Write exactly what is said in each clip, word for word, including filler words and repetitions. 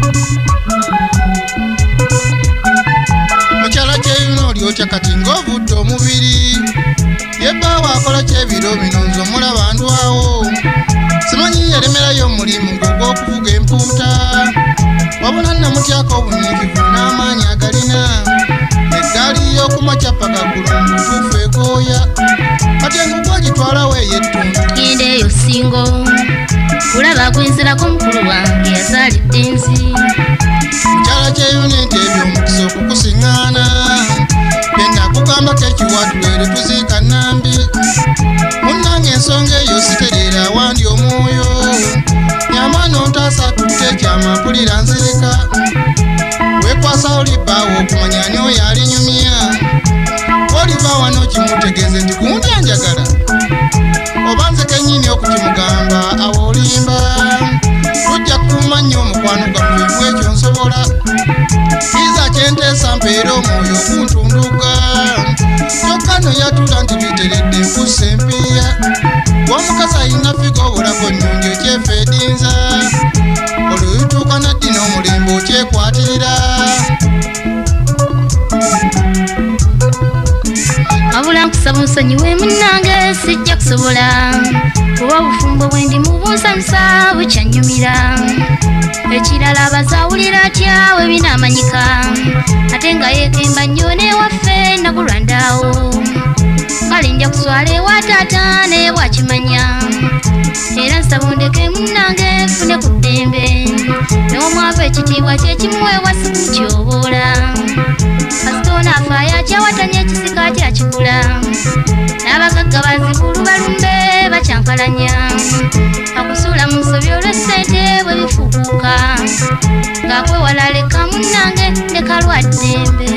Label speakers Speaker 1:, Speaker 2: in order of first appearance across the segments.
Speaker 1: Mukyala kyeyuno lyotya kati ng'ovudde omubiri yebbaawo akola kyebiro bino nze omulaba ndwawo simanyi yalemerayo omulimu gw'ogw'okuvuga empuuta wabula namutyako obunyiikivu n'amaanyi agalina eggaali y'okumakya paka gulu mutuufu egooya kati engugu agitwalawo ey'ettuntu
Speaker 2: genda eyo singo kulaba gwenzerako mukulu wange yazaalidde nzi
Speaker 1: mukyala kyeyune nti ebyo omukisa okukusiŋŋaana bennakugambako ekiwatulere tuziika nambi munnange ensonga eyo sitereera awandi omwoyo nyama nontaasa tutte ekyama mpulira nzirika weekwasa olibbaawo okumanya ani oyo alinyumya oliva wano kimutegeeze nti gundi anjagala oba nze kennyini okukimugamba awo olimba tujja kukuuma nnyo omukwano gaffe mwekyo nsobola kiza kyenteesa mpeera omwoyo okuntunduga kyokka no yatula nti biteredde nkussa empiya w'omukazi ayina figa obulako nnyonjo kyefeedinza olwo bituuka naddi n'omulembe okyekwatirira
Speaker 2: wabula nkusaba onsonyiwe munnange sijja kusobola kuba obufumbo bwe ndi mu bunsamusa bukyanyumira ekirala abazaawulira atya we binaamanyika ate nga yeekemba nnyo n'ewaffe nakulwandaawo kale nja kuswala ewa taata naye bwakimanya era nsaba ondeke munnange nfune ku ddembe n'omwava ekitiibwa kyekimuweebwa sikumutyoboola kasitona afaayo akyawatanya ekisika ati akigula n'abagagga bazikulu balumbe bakyankalanya akusuula mu nsobi olw'essente bwe bifubuuka ng'akwewala leka munnange ne kalwaddembe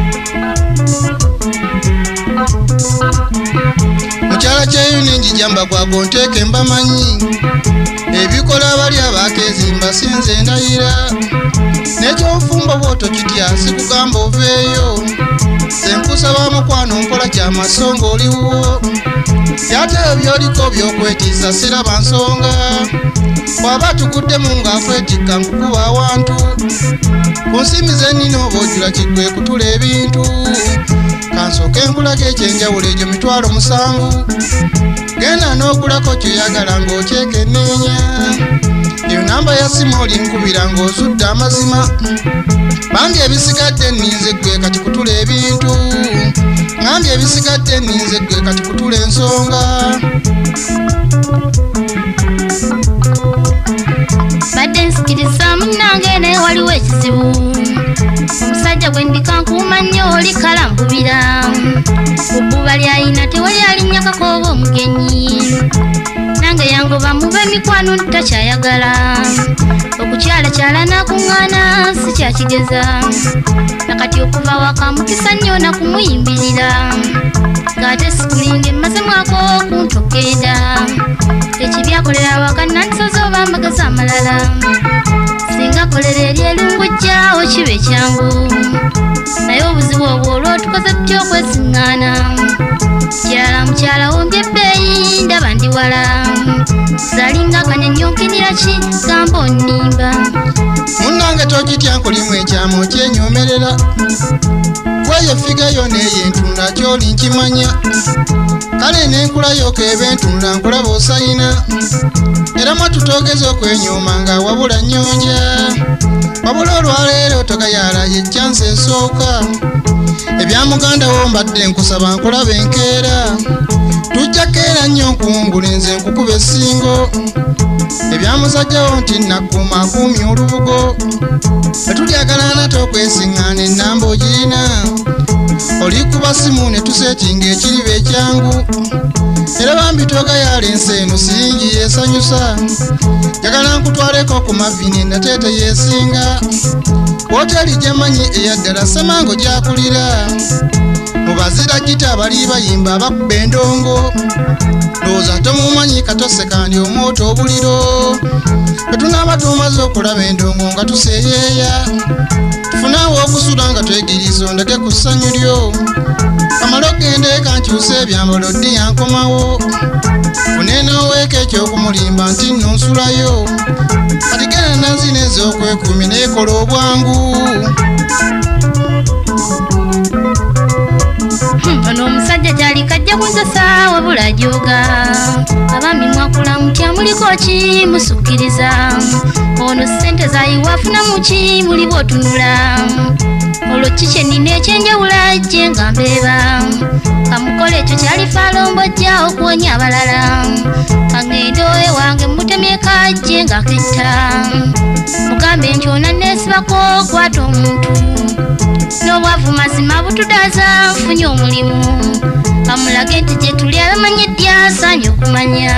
Speaker 1: mukyala kyeyuni njijamba gwago nteeke mbamanyi ebikola abali abakezimba sinze ndayira n'ekyobufumbo bwoto kitya sikugamba oveeyo senkusaba mukwano nkola kyamasonga oliwo yateyo byoliko byokwetiisa siraba nsonga bw'aba tuguddemu ng'akwetikka nkukuba awantu ku nsimi zennina oba ojjula kiggwe kutula ebintu kansooke nkulaga ekyenjawulo egyo mitwalo musanvu genda n'ogulako kyoyagala ng'okyekenneenya eyo namba ya simu olinkubira ng'ozudde amazima bambye ebisigadde nninze ggwe kati kutula ebintu ngambye ebisigadde nninze ggwe kati kutula ensonga
Speaker 2: badde nsikiriza munnange naye waliwo ekizibu omusajja gwe ndikankuuma nnyo oli kalankubira ku bbuba lyayina tewali alinnyakako oba omugenyi nange yangoba mube mikwano takyayagala okukyalakyala nakuŋŋaana sikyakigeza nakati okuva waka mukisa nnyo nakumuyimbirira ng'ate sikulinga emmazemwako kuntokenda ekibyakolera waka nandisoza oba amagezi amalala singa kolera eri erungujjawo kiba ekyangu naye obuzibu obwo olw'otukoze tutya okwesiŋŋaana kirala mukyala wombye ebbeeyi ndaba ndi wala zalinga akanyonyonkinira ki gamba onnimba
Speaker 1: munnange tokitya nkolimu ekyama okyenyomerera kweyo figayo neeyo entunda kyoli nkimanya kale n'enkulayoka eba entunda nkulaba osayina era mwatutogeza okwenyooma nga wabula nnyonja wabula olwaleero togayala ye kyansi esooka ebya muganda wo mbadde nkusaba nkulaba enkeera tujja keera nnyo nkuwungula nze nkukuba essingo ebya musajjawo nti nakkuuma akuumya olubugo etulyagalana tokwesiŋŋaana ennamba ogirina olikuba simu ne tuseetinga ekiriba ekyangu era bambi togayala ensi eno singi yeesanyusa njagala nkutwaleko ku mavini nateete yeesinga wooteri gyemanyi eyaddala semango gyakulira mubazira gita abali bayimba abakuba endongo lowooza tomumanyi katose kandi omwoto obuliro bwe bwetugamba tumaze okulaba endongo nga tuseeyeeya tufunawo okusula nga twegiriza ondage ku ssanyu lyo kamala ogende kankyusa ebyambalo ddi yankomawo funenooweeko ekyokumulimba nti nno nsulayo kati genda nanzina ez'okwekuumi neekola obwangu.
Speaker 2: ono omusajja gyali kajja kunsasa wabula ajooga abambi mwakula mutya muliko ki musukkiriza ono ssente zayiwafunamu ki muli bw'otunula olwo kiki ennina ekyenjawula jje nga mbeeba kamukola ekyo kyali faalombojja okuwonya abalala kangendo ewange mutemyeka jje nga ketta mugambe nti ona neesibako kwata omuntu n'obwavu mazima butudaza nfunye omulimu kamulage nti gye tuli abamanyidde asaanye okumanya.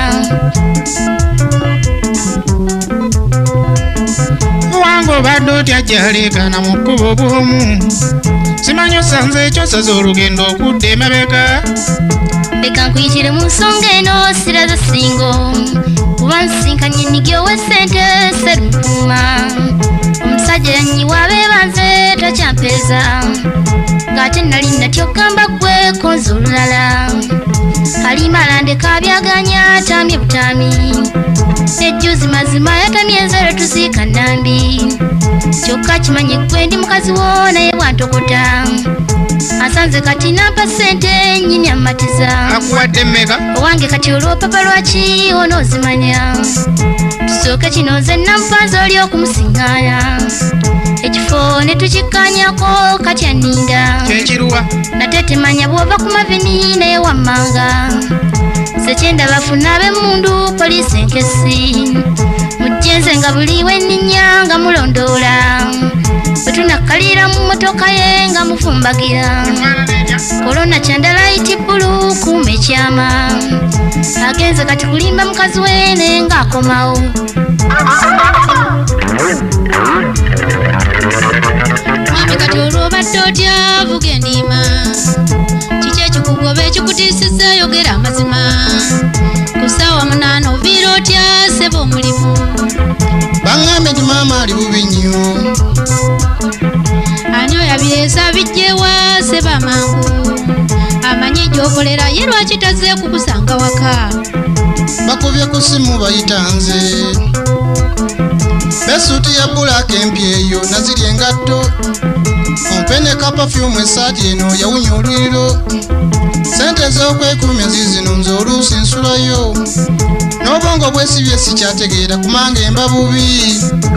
Speaker 1: Wango obadde otya gyaleekaana mu kkubo bw'omu simanyi osanze ekyo saza olugendo okudda emabega
Speaker 2: leka nkuyitire mu nsonga eno siraza singo kuba nsinkanye ennigi ow'essente serunkuuma omusajja yanyiwa abeebanze takyampeeza ng'ate nali natyo okugamba ggwe konza olulala kalimala ndekabyaganya tamye butami ejjuzi mazima yatamye enzero tuziika nnambi kyokka kimanye ggwe ndi mukazi wo naye bwantokota asanze kati nampa ssente nnyini ammatiza
Speaker 1: akuwadde mmeka
Speaker 2: owange kati olwopapa lwaki onoozimanya tusooke kino nze namupanze oli okumusiŋŋaana ekifo ne tukikkanyako kati anninda
Speaker 1: kyekiruwa
Speaker 2: nate temanya bw'ova ku mavini naye wammanga sekyenda bafuna ab'emmundu poliisi enkesi mujjenze nga buli wenninya nga mulondoola bwe tunakkalira mu mmotoka ye nga mufumbagira kolona kyandalaiti bbulu kuuma ekyama agenze kati kulimba mukazi we naye ng'akomawo.
Speaker 3: Mwami kati olw'obadde otya vuga endiima kiki ekikugoba ekikutiisizza yogera amazima ku ssaawa munaana oviira otya seba omulimu
Speaker 1: baŋŋambye nti maama ali bubi nnyo
Speaker 3: ani oyabireesa bijjewa seba amangu amanyi gy'okolera ye lwaki tazze kukusanga waka
Speaker 1: bakubye ku ssimu bayita nze besuuti ya bbulaaka empya eyo naziri engatto ompe ne kapafyumu essaati eno yawunya olwiriro sente ez'okwekuumya zizino nze oluusi nsulayo n'obwongo bwesibye sikyategeera kumanga emba bubi.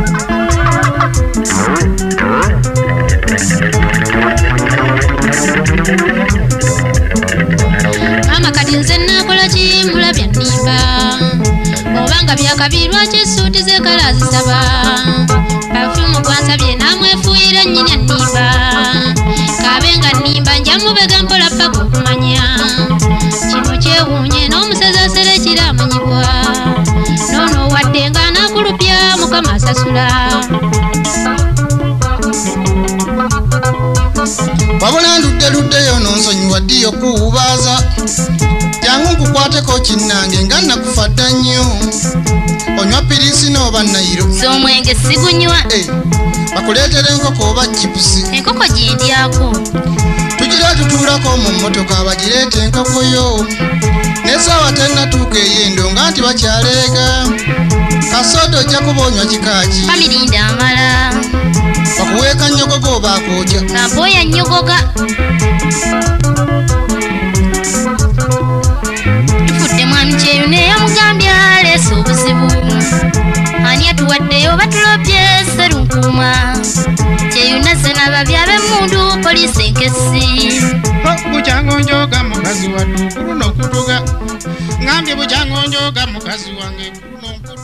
Speaker 3: maama kati nze naakola ki mulabya nnimba obanga byakabi lwaki essuuti z'ekala azisaba pafyumu gwansabye naamwefuuyira nnyini annimba kaabe nga nnimba nja mubega mpola paka okumanya kino kyewuunye n'omusezi aserekera amanyibwa noono wadde nga anaakulupya mukama asasula
Speaker 1: wabula ndudde luddeyo n'onsonyiwa ddi okuwubaaza jangu nkukwateko kinnange nga nakufa dda nnyo onywa pirisi n'oba nayiro
Speaker 2: z'omwenge sigunywa
Speaker 1: bakuleetera enkoko oba chipusi
Speaker 2: enkoko gy'endyako
Speaker 1: tugira tutuulako mu mmotoka bagireeta enkoko yo n'essaawa tennatuuka ey'endo nga nti bakyaleega kasoda ojja kuba onywa kikaaki
Speaker 2: bamirinda amala
Speaker 1: bakuweeka nnyogoga oba akookya
Speaker 2: kampooya nnyogoga tufudde mwami kyeyu neeyamugambye aleese obuzibu ani atuwaddeyo batulobye serunkuuma kyeyu nazze n'ababya ab'emmundu poliisi enkesi
Speaker 1: bukyango njoga mukazi wadde okulu n'okutuga ngambye bukyango njoga mukazi wange okulu n'okutuga